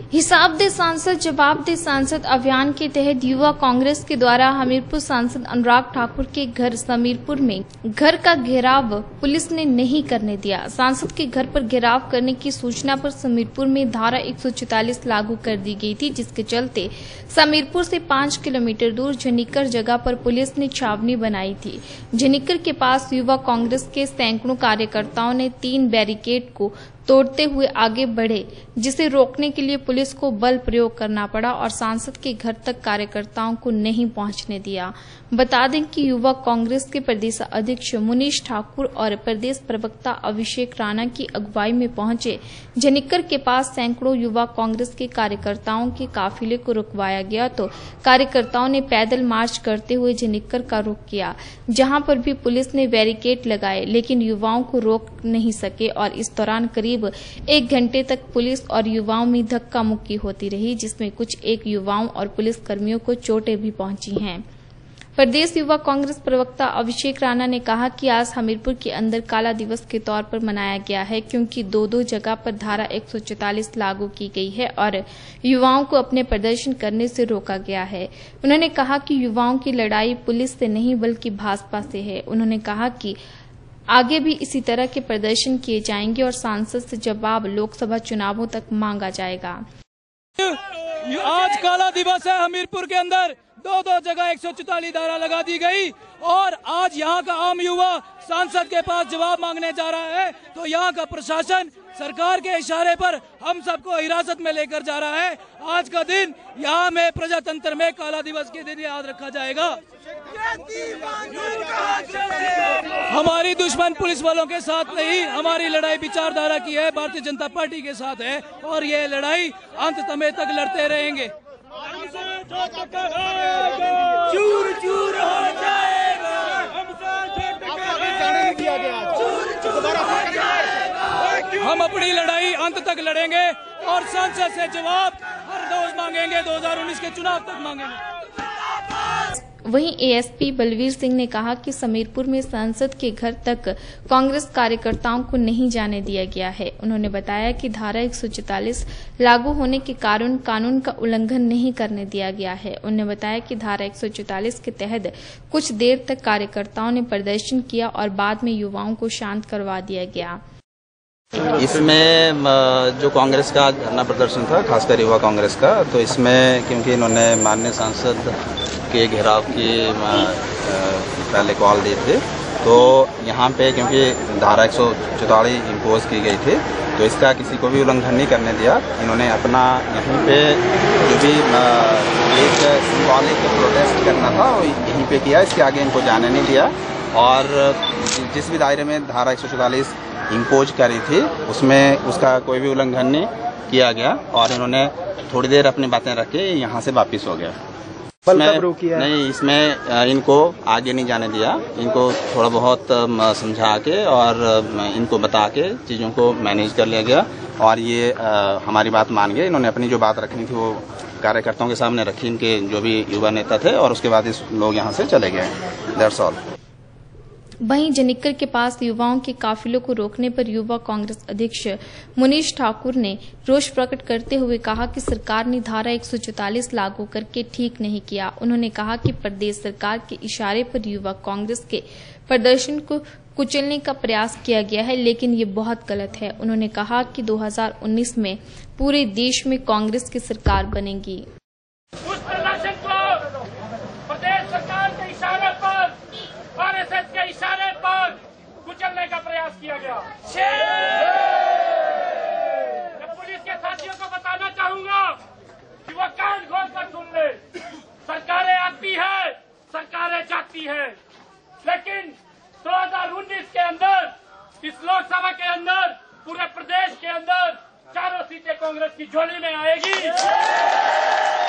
हिसाब दे सांसद जवाब दे सांसद अभियान के तहत युवा कांग्रेस के द्वारा हमीरपुर सांसद अनुराग ठाकुर के घर समीरपुर में घर का घेराव पुलिस ने नहीं करने दिया। सांसद के घर पर घेराव करने की सूचना पर समीरपुर में धारा 144 लागू कर दी गई थी, जिसके चलते समीरपुर से 5 किलोमीटर दूर झनिक्कर जगह पर पुलिस ने छावनी बनाई थी। झनिक्कर के पास युवा कांग्रेस के सैकड़ों कार्यकर्ताओं ने 3 बैरिकेड को तोड़ते हुए आगे बढ़े, जिसे रोकने के लिए पुलिस को बल प्रयोग करना पड़ा और सांसद के घर तक कार्यकर्ताओं को नहीं पहुंचने दिया। बता दें कि युवा कांग्रेस के प्रदेश अध्यक्ष मुनीश ठाकुर और प्रदेश प्रवक्ता अभिषेक राणा की अगुवाई में पहुंचे झनिक्कर के पास सैकड़ों युवा कांग्रेस के कार्यकर्ताओं के काफिले को रुकवाया गया, तो कार्यकर्ताओं ने पैदल मार्च करते हुए झनिक्कर का रुख किया, जहां पर भी पुलिस ने बैरिकेड लगाए, लेकिन युवाओं को रोक नहीं सके और इस दौरान करीब 1 घंटे तक पुलिस और युवाओं में धक्का मुक्की होती रही, जिसमें कुछ एक युवाओं और पुलिस कर्मियों को चोटें भी पहुंची हैं। प्रदेश युवा कांग्रेस प्रवक्ता अभिषेक राणा ने कहा कि आज हमीरपुर के अंदर काला दिवस के तौर पर मनाया गया है, क्योंकि 2 जगह पर धारा 144 लागू की गई है और युवाओं को अपने प्रदर्शन करने से रोका गया है। उन्होंने कहा कि युवाओं की लड़ाई पुलिस से नहीं बल्कि भाजपा से है। उन्होंने कहा कि आगे भी इसी तरह के प्रदर्शन किए जाएंगे और सांसद से जवाब लोकसभा चुनावों तक मांगा जाएगा। आज काला दिवस है। हमीरपुर के अंदर 2 जगह 144 धारा लगा दी गई और आज यहाँ का आम युवा सांसद के पास जवाब मांगने जा रहा है, तो यहाँ का प्रशासन सरकार के इशारे पर हम सबको हिरासत में लेकर जा रहा है। आज का दिन यहाँ में प्रजातंत्र में काला दिवस के दिन याद रखा जाएगा। हमारी दुश्मन पुलिस वालों के साथ नहीं, हमारी लड़ाई विचारधारा की है, भारतीय जनता पार्टी के साथ है और ये लड़ाई अंत समय तक लड़ते रहेंगे। चूर चूर हो जाएगा, हम अपनी लड़ाई अंत तक लड़ेंगे और संसद से जवाब हर रोज मांगेंगे, 2019 के चुनाव तक मांगेंगे। वहीं एएसपी बलवीर सिंह ने कहा कि समीरपुर में सांसद के घर तक कांग्रेस कार्यकर्ताओं को नहीं जाने दिया गया है। उन्होंने बताया कि धारा 144 लागू होने के कारण कानून का उल्लंघन नहीं करने दिया गया है। उन्होंने बताया कि धारा 144 के तहत कुछ देर तक कार्यकर्ताओं ने प्रदर्शन किया और बाद में युवाओं को शांत करवा दिया गया। इसमें जो कांग्रेस का धरना प्रदर्शन था, खासकर युवा कांग्रेस का, तो इसमें क्योंकि इन्होंने माननीय सांसद के घेराव की पहले कॉल दी थी, तो यहाँ पे क्योंकि धारा 144 इम्पोज की गई थी, तो इसका किसी को भी उल्लंघन नहीं करने दिया। इन्होंने अपना यहीं पे जो भी एक सिंबॉलिक प्रोटेस्ट करना था वो यहीं पे किया, इसके आगे इनको जाने नहीं दिया और जिस भी दायरे में धारा 144 इम्पोज करी थी उसमें उसका कोई भी उल्लंघन नहीं किया गया और इन्होंने थोड़ी देर अपनी बातें रख के यहाँ से वापिस हो गया। नहीं, इसमें इनको आगे नहीं जाने दिया, इनको थोड़ा बहुत समझा के और इनको बता के चीज़ों को मैनेज कर लिया गया और ये हमारी बात मान गए। इन्होंने अपनी जो बात रखनी थी वो कार्यकर्ताओं के सामने रखी, इनके जो भी युवा नेता थे, और उसके बाद इस लोग यहाँ से चले गए। That's all. वहीं झनिक्कर के पास युवाओं के काफिलों को रोकने पर युवा कांग्रेस अध्यक्ष मुनीश ठाकुर ने रोष प्रकट करते हुए कहा कि सरकार ने धारा 144 लागू करके ठीक नहीं किया। उन्होंने कहा कि प्रदेश सरकार के इशारे पर युवा कांग्रेस के प्रदर्शन को कुचलने का प्रयास किया गया है, लेकिन ये बहुत गलत है। उन्होंने कहा कि 2019 में पूरे देश में कांग्रेस की सरकार बनेगी। उस प्रदर्शन को प्रदेश सरकार के इशारे पर, आरएसएस के इशारे पर कुचलने का प्रयास किया गया। मैं पुलिस के साथियों को बताना चाहूंगा कि वो कान खोल कर सुन ले। सरकारें आती है, सरकारें जाती है, लेकिन 2019 के अंदर, इस लोकसभा के अंदर, पूरे प्रदेश के अंदर 4 सीटें कांग्रेस की झोली में आएगी।